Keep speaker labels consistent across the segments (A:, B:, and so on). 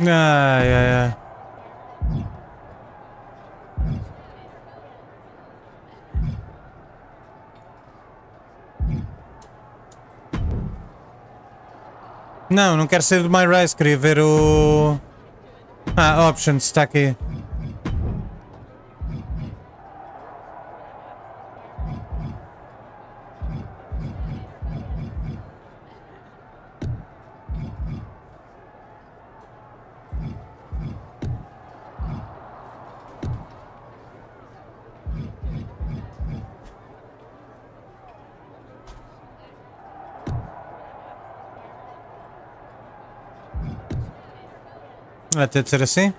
A: Ai, ai, ai. Não, não quero sair do My Rise, queria ver o... Ah, Options, está aqui. Vai ter de ser assim?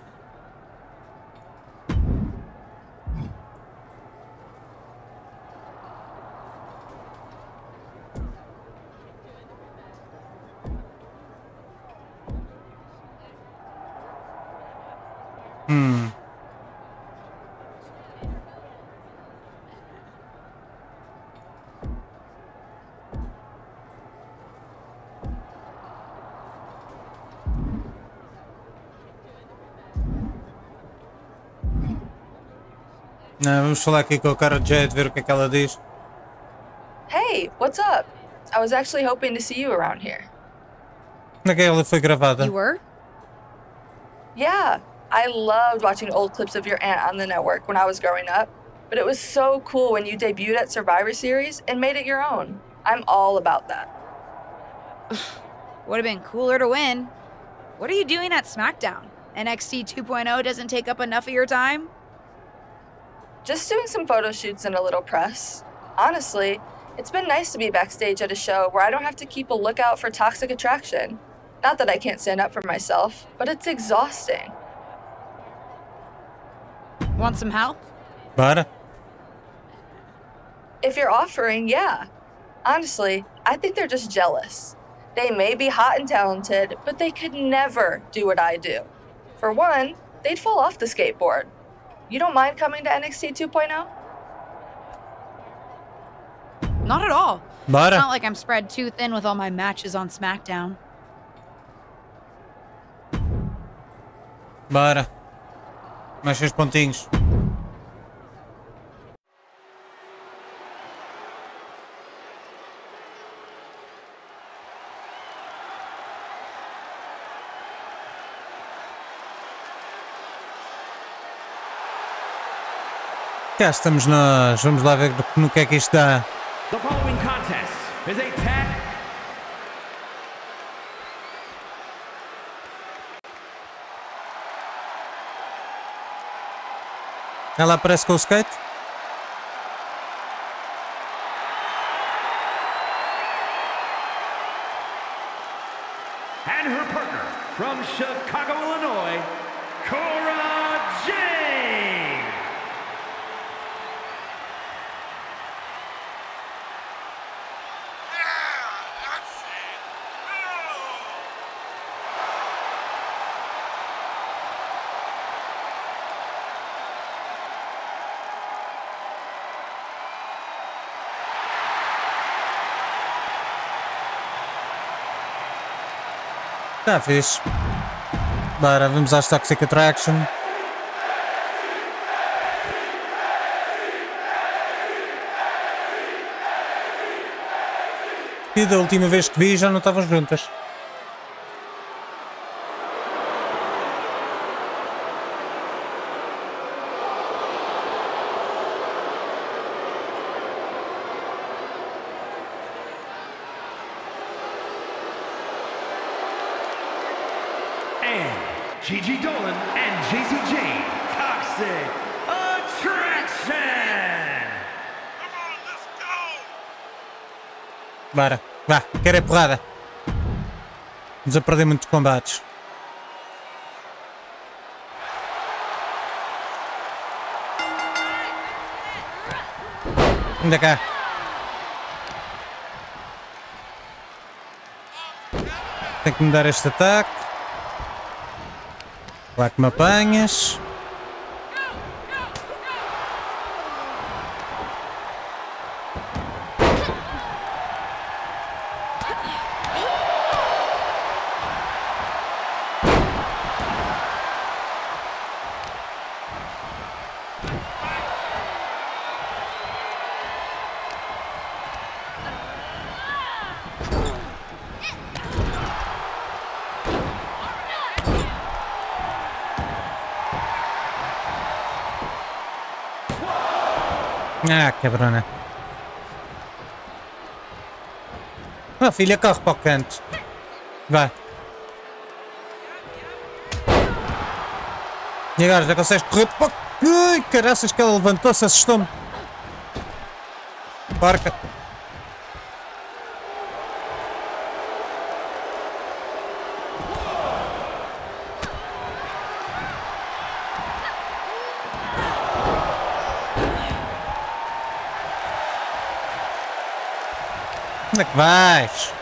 A: Não, vamos falar aqui com a cara de Jade, ver o que é que ela diz.
B: Hey, what's up? I was actually hoping to see you around here.
A: Onde é que ela foi gravada?
C: You were?
B: Yeah, I loved watching old clips of your aunt on the network when I was growing up, but it was so cool when you debuted at Survivor Series and made it your own. I'm all about that.
C: Would have been cooler to win. What are you doing at SmackDown? NXT 2.0 doesn't take up enough of your time?
B: Just doing some photo shoots and a little press. Honestly, it's been nice to be backstage at a show where I don't have to keep a lookout for toxic attraction. Not that I can't stand up for myself, but it's exhausting.
C: Want some help?
A: Bora?
B: If you're offering, yeah. Honestly, I think they're just jealous. They may be hot and talented, but they could never do what I do. For one, they'd fall off the skateboard. You don't mind coming to NXT 2.0?
C: Not at all.
A: Bora?
C: It's not like I'm spread too thin with all my matches on SmackDown.
A: Bora. Mais 6 pontinhos. Cá estamos nós. Vamos lá ver no que é que isto dá.
D: The following contest is a tag.
A: Ela aparece com o skate?
D: And her partner from Chicago, Illinois, Cora Jade.
A: Tá fixe. Bora, vamos às Toxic Attraction. E da última vez que vi já não estavam juntas.
D: Gigi Dolan and JC Jane, Toxic Attraction! Come on, let's go!
A: Bora, vá, quero é porrada. Vamos a perder muitos combates. Anda cá. Tenho que mudar este ataque. Lá que me apanhas. Ah, cabrona. Ah, filha, corre para o canto. Vai. E agora, já consegues correr para o... Ai, caraças que ela levantou-se, assustou-me. Porca. Onde é que vais?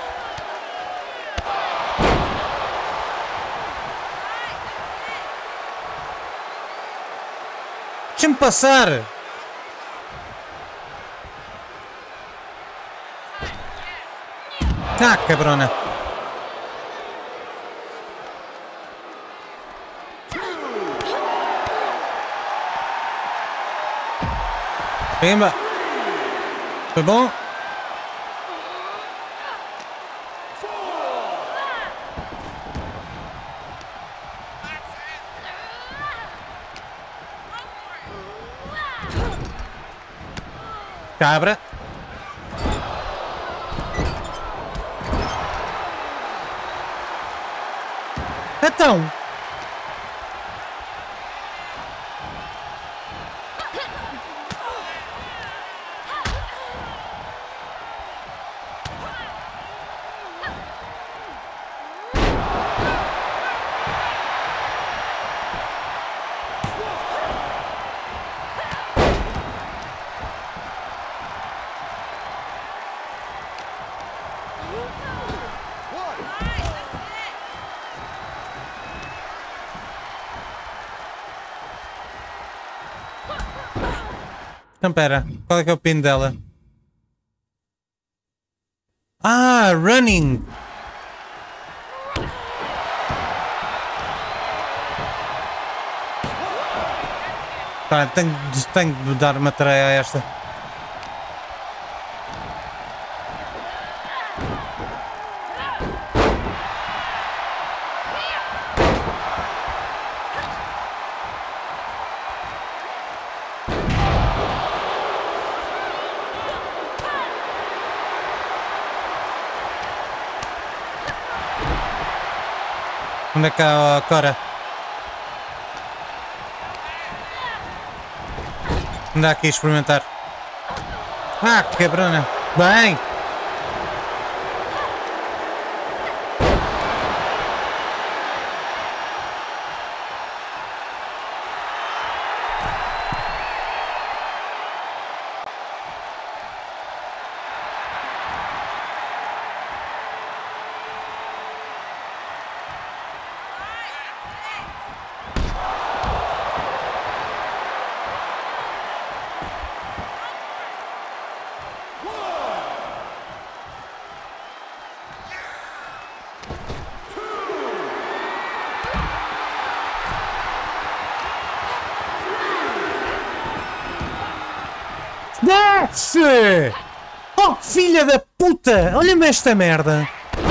A: Deixa-me passar! Ah, cabrona! Pimba! Foi bom? Cabra. Então. Então pera, qual é que é o pin dela? Ah, running! Tá, tenho de dar uma tarefa a esta. Onde é que há a Cora? Anda aqui a experimentar. Ah, quebrona! Bem! Desce! Oh, filha da puta! Olha-me esta merda!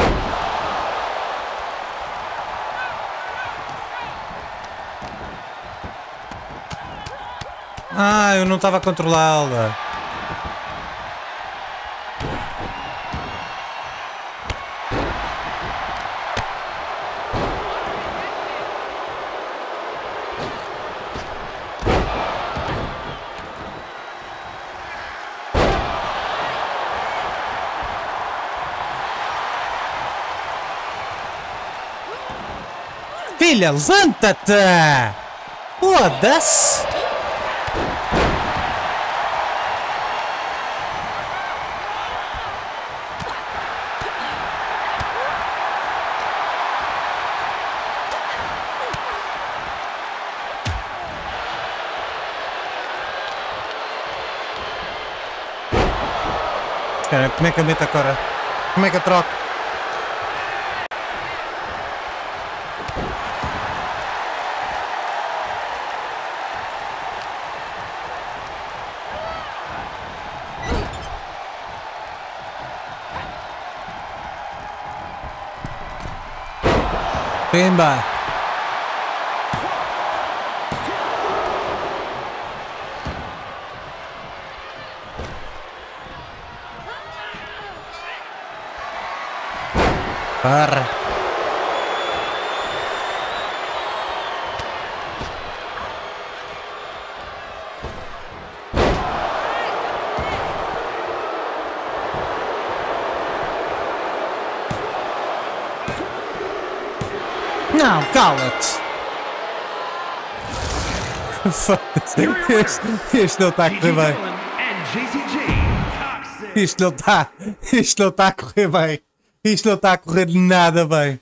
A: Ah, eu não estava a controlá-la. Filha, levanta-te! Foda-se! Espera, como é que eu meto agora? Como é que eu troco? Pimba! Barra! Não, cala-te! Foda-se. Este não está a correr bem. Isto não está a correr bem. Isto não está a correr nada bem.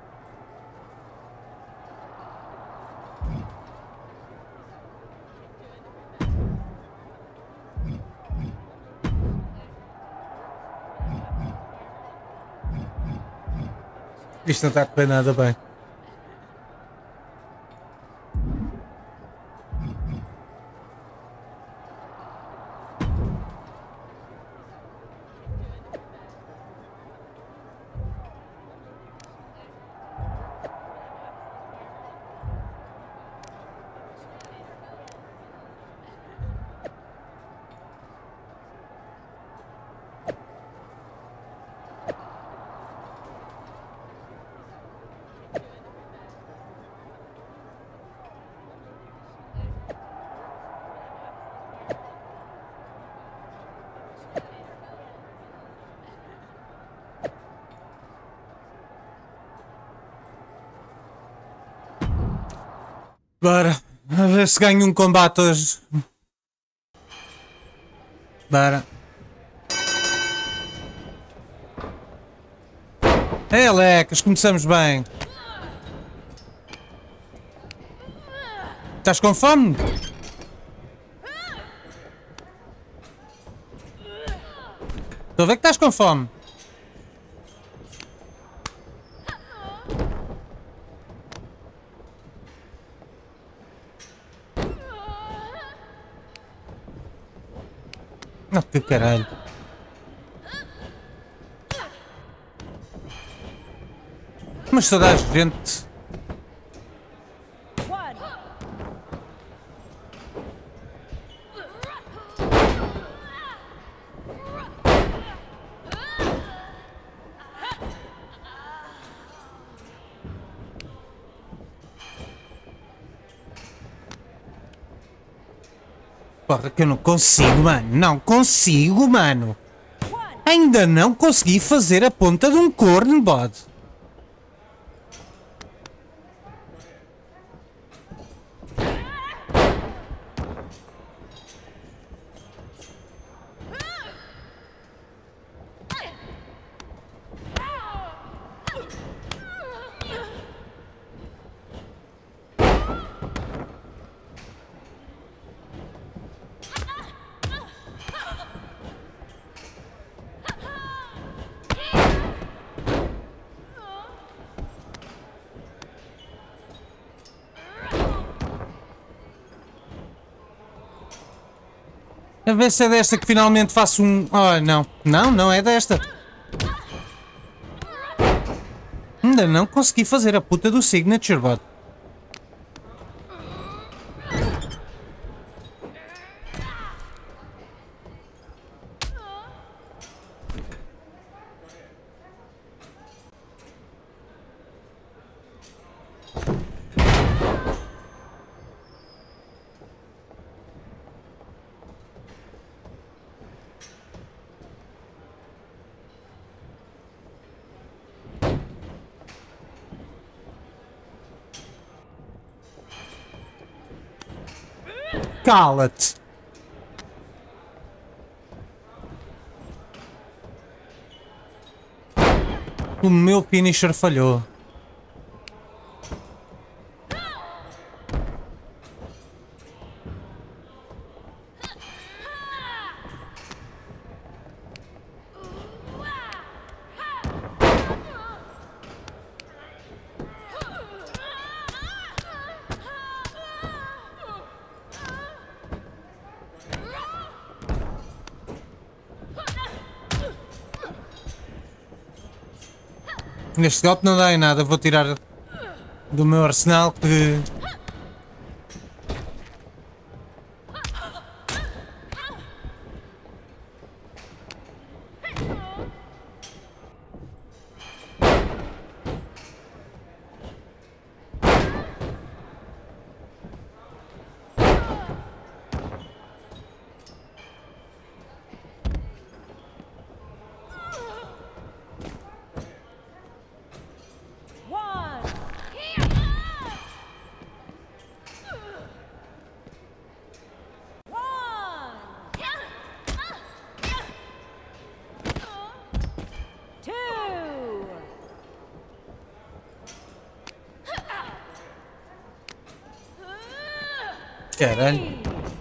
A: Isto não está a correr nada bem. Bora, a ver se ganho um combate hoje. Bora. É, Lecas, começamos bem. Estás com fome? Estou a ver que estás com fome. Não, que caralho. Mas toda a gente... Porra, que eu não consigo, mano. Não consigo, mano. Ainda não consegui fazer a ponta de um corno, bode. A ver se é desta que finalmente faço um... Oh, não. Não, não é desta. Ainda não consegui fazer a puta do signature, bot. Cala-te! O meu finisher falhou. Neste golpe não dá em nada, vou tirar do meu arsenal que... Caralho.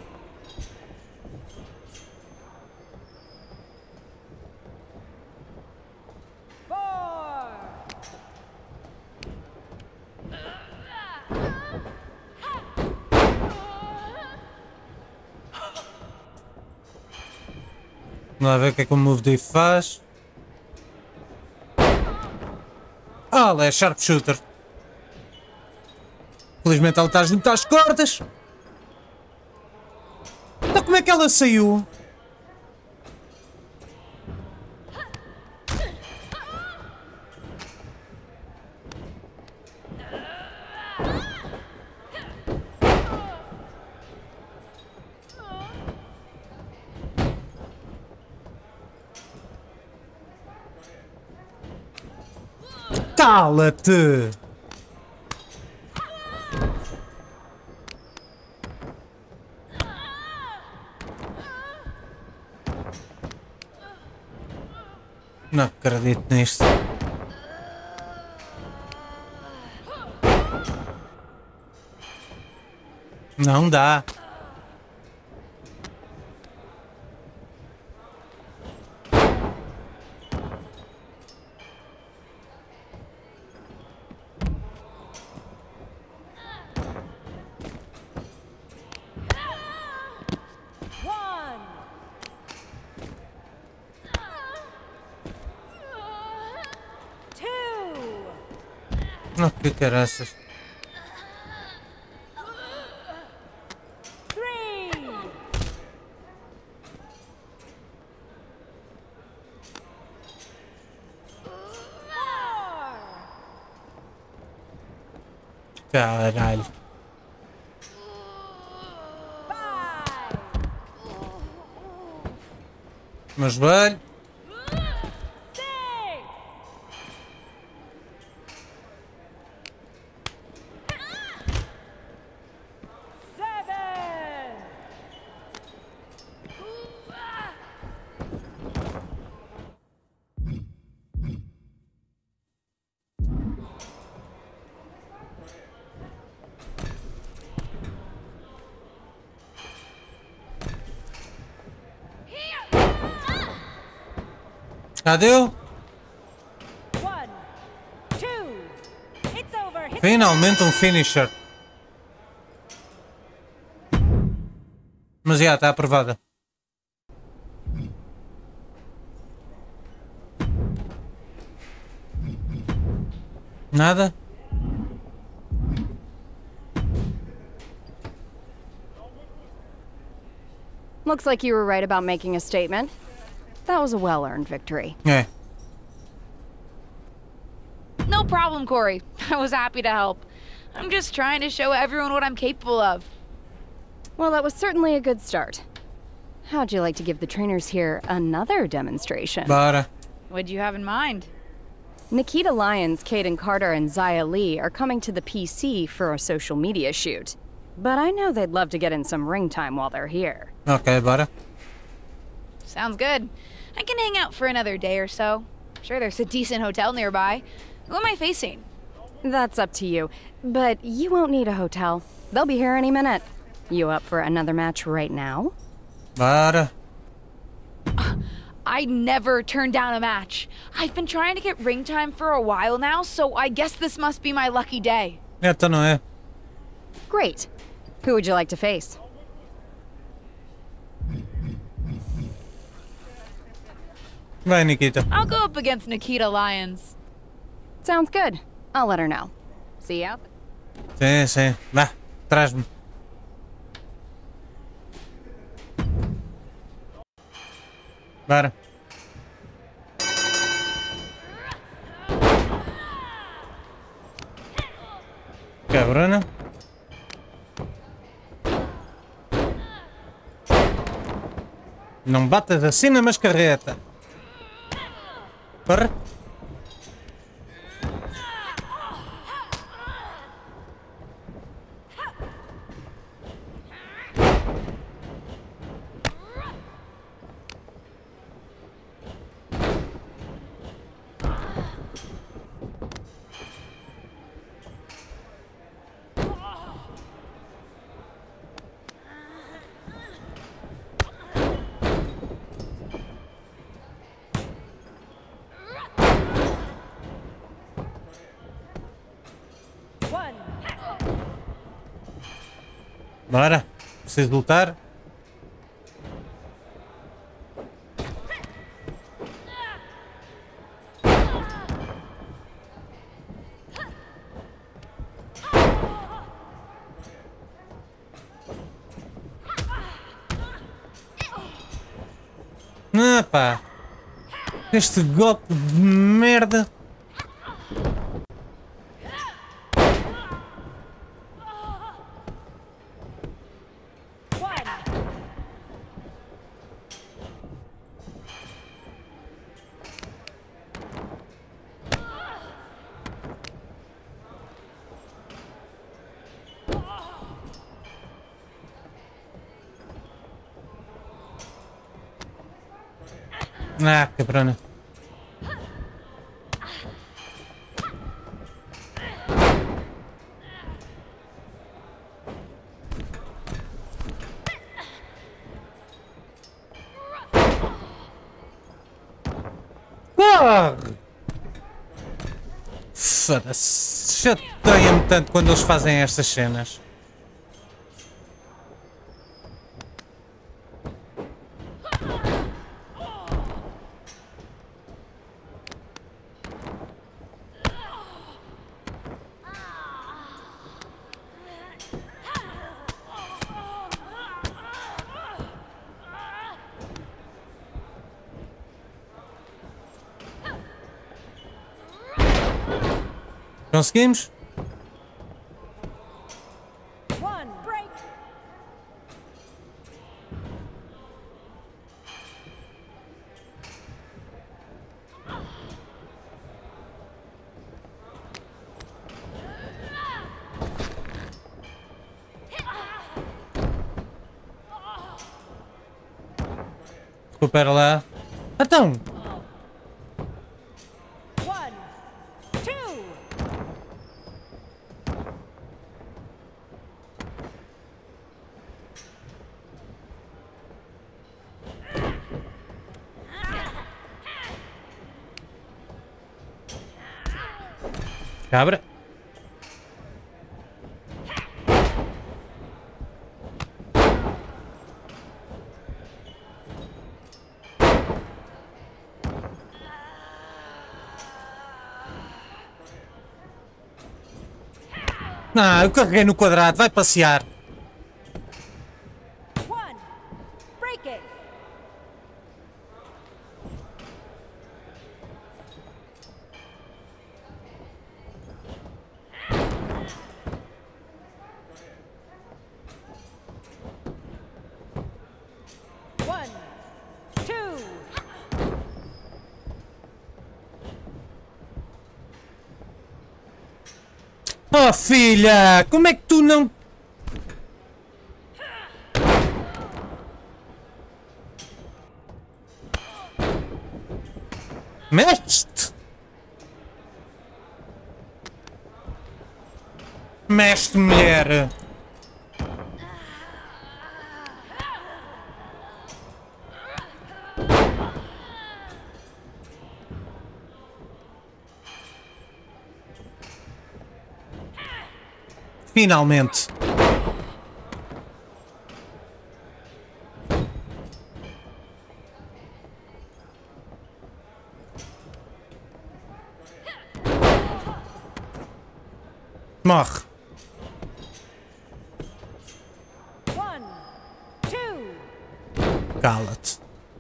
A: Vamos lá ver o que é que o Move Day faz. Ah, é Sharpshooter. Felizmente ela está junto às cordas. Então como é que ela saiu? Cala-te! Não acredito nisto. Não dá. Não, que caraças. Caralho. Mas velho. Cadê? Finalmente um finisher. Mas já está aprovada. Nada?
E: Looks like you were right about making a statement. That was a well-earned victory.
A: É.
C: No problem, Corey. I was happy to help. I'm just trying to show everyone what I'm capable of.
E: Well, that was certainly a good start. How'd you like to give the trainers here another demonstration?
A: Bora.
C: What'd you have in mind?
E: Nikita Lyons, Caden Carter, and Zaya Lee are coming to the PC for a social media shoot. But I know they'd love to get in some ring time while they're here.
A: Ok, bora.
C: Sounds good. I can hang out for another day or so. I'm sure there's a decent hotel nearby. Who am I facing?
E: That's up to you. But you won't need a hotel. They'll be here any minute. You up for another match right now?
A: Bora.
C: I never turn down a match. I've been trying to get ring time for a while now, so I guess this must be my lucky day.
A: Então não é.
E: Great. Who would you like to face?
A: Vai, Nikita.
C: I'll go up against Nikita Lyons.
E: Sounds good. I'll let her know. See you out there.
A: Sim, sim. Vá, traz-me. Bora. Cabrona. Não batas assim na mascarreta. Corre. Bora. Preciso lutar. Ah, pá. Este golpe de merda. Ah, cabrona. Corre! Foda-se. Chateia-me tanto quando eles fazem estas cenas. Conseguimos? Recupera lá. Então! Cabra. Ah, eu carreguei no quadrado, vai passear. Oh filha, como é que tu não... Mexe-te! Mexe-te, mulher! Finalmente! Morre! Cala-te.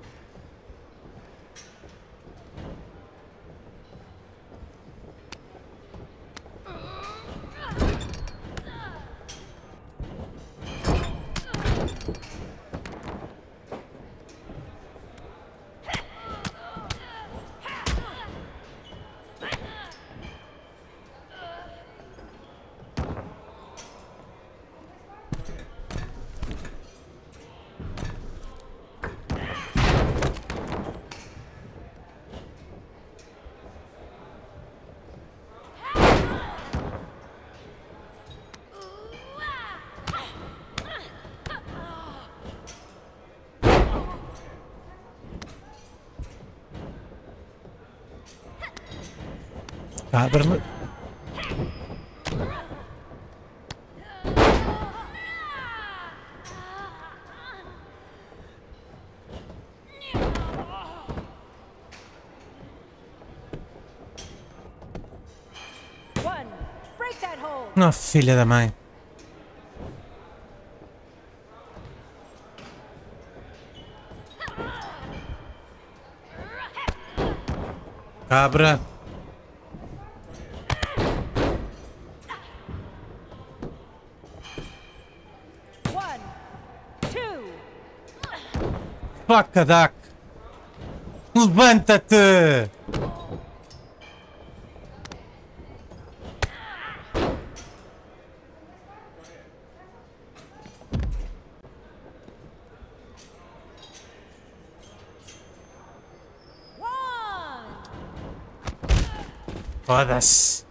A: Cabra-me. Oh, filha da mãe. Cabra. Faca, Duck. Levanta-te. Foda-se.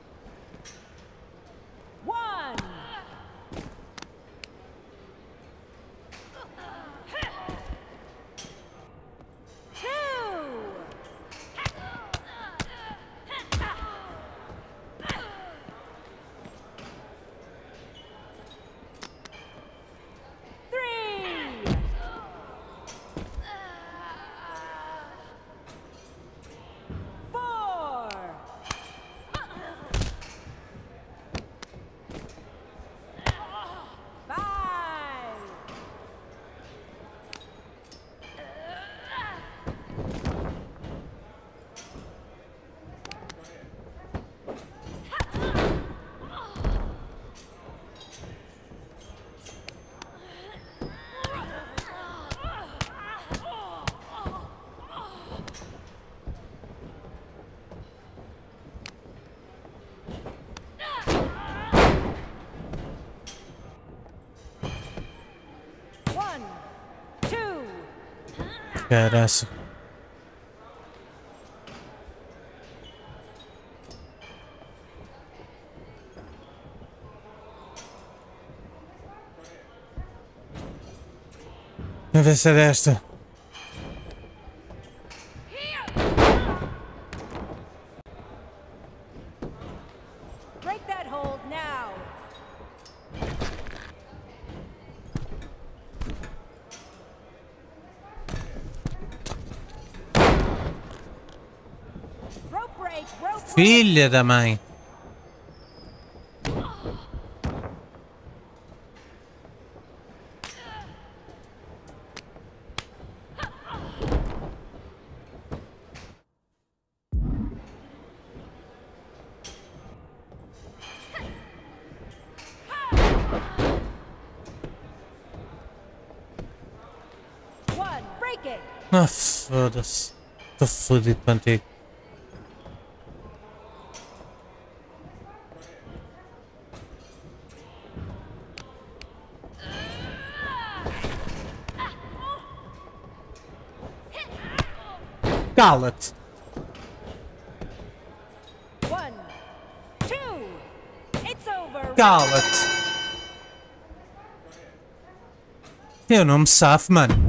A: Caraca. Vamos ver se é desta. Filha da mãe. Ah, foda-se. Estou fodido contigo. Cala-te. Cala-te. Eu não me safo, mano.